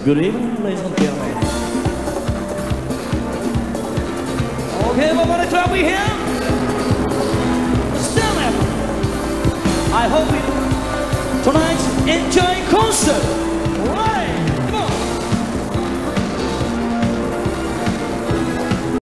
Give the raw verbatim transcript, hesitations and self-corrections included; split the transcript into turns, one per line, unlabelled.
Good evening, ladies and gentlemen. Okay, we're gonna clap we here. Still there. I hope you tonight enjoy concert.